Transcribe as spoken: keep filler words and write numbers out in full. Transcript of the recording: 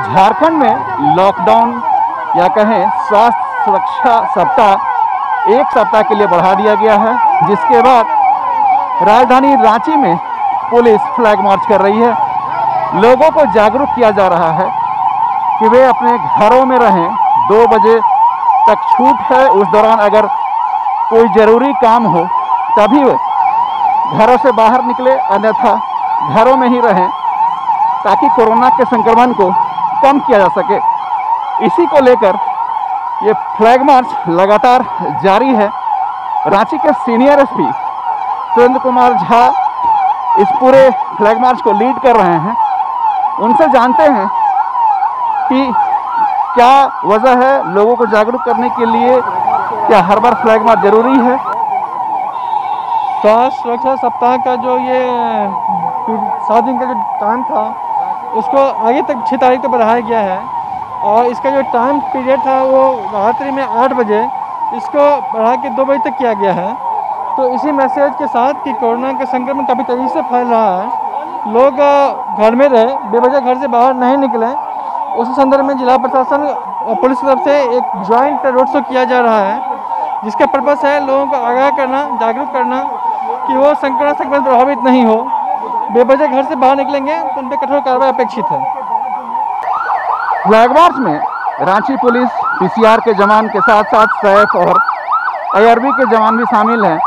झारखंड में लॉकडाउन या कहें स्वास्थ्य सुरक्षा सप्ताह एक सप्ताह के लिए बढ़ा दिया गया है, जिसके बाद राजधानी रांची में पुलिस फ्लैग मार्च कर रही है। लोगों को जागरूक किया जा रहा है कि वे अपने घरों में रहें। दो बजे तक छूट है, उस दौरान अगर कोई ज़रूरी काम हो तभी वे घरों से बाहर निकले, अन्यथा घरों में ही रहें ताकि कोरोना के संक्रमण को कम किया जा सके। इसी को लेकर ये फ्लैग मार्च लगातार जारी है। रांची के सीनियर एसपी सुरेंद्र कुमार झा इस पूरे फ्लैग मार्च को लीड कर रहे हैं। उनसे जानते हैं कि क्या वजह है लोगों को जागरूक करने के लिए, क्या हर बार फ्लैग मार्च जरूरी है? स्वास्थ्य सुरक्षा सप्ताह का जो ये सात दिन का जो टाइम था उसको आगे तक छः तारीख तक बढ़ाया गया है, और इसका जो टाइम पीरियड था वो रात्रि में आठ बजे इसको बढ़ा के दो बजे तक किया गया है। तो इसी मैसेज के साथ कि कोरोना का संक्रमण काफ़ी तेज़ी से फैल रहा है, लोग घर में रहे, बेवजह घर से बाहर नहीं निकलें। उसी संदर्भ में जिला प्रशासन और पुलिस की तरफ से एक जॉइंट रोड शो किया जा रहा है, जिसका पर्पस है लोगों को आगाह करना, जागरूक करना कि वो संक्रमण संक्रमण प्रभावित नहीं हो। बेवजह घर से बाहर निकलेंगे तो उन पर कठोर कार्रवाई अपेक्षित है। फ्लैग मार्च में रांची पुलिस, पीसीआर के जवान के साथ साथ सैफ और आईआरबी के जवान भी शामिल हैं।